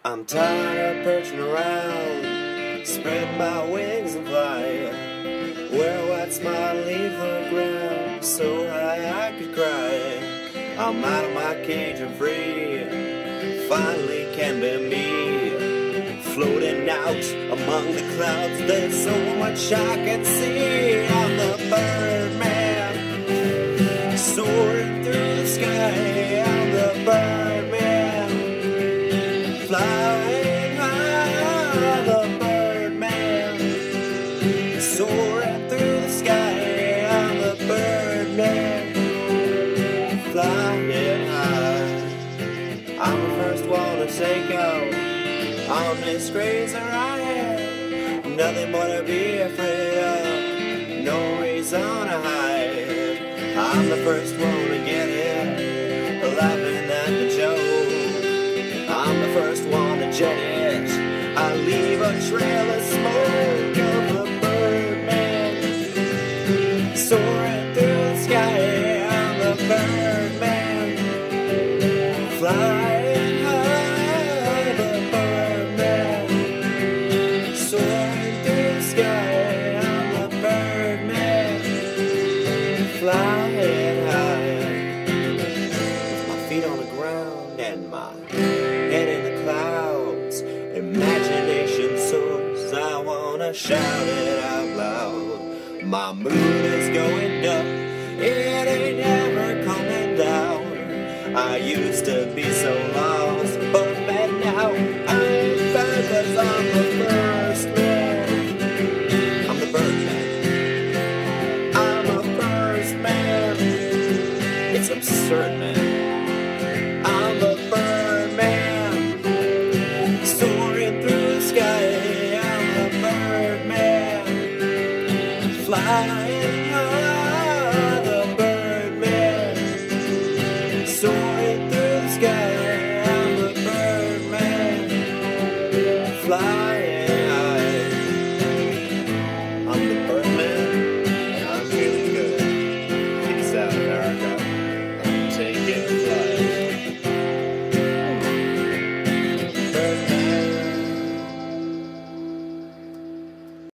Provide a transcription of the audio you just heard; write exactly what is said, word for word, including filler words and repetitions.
I'm tired of perching around, spread my wings and fly, where a white smile leave the ground, so high I could cry. I'm out of my cage and free, finally can be me, floating out among the clouds. There's so much I can see. I'm the Birdman, soaring through the sky. I'm the Birdman, flying high. The Birdman, soaring through the sky. I'm the Birdman, flying high. I'm the first one to take out on this crazy ride. Nothing more to be afraid of, no reason to hide. I'm the first one to get it, laughing at the joke. I'm the first one to jet it, I leave a trail of smoke. Of the Birdman, soaring through the sky. I'm the Birdman, flying high. The Birdman, soaring through the sky. I'm the Birdman, flying high. With my feet on the ground and my head in the clouds, imagination soars, I wanna shout it out loud. My mood is going up, it ain't ever coming down. I used to be so lost, but man, now I'm found 'cause I'm the first man. I'm the Birdman, I'm the first man. It's absurd, man. I'm the Birdman, soaring through the sky. I'm the Birdman, flying high. The Birdman, soaring through the sky. I'm the Birdman, flying.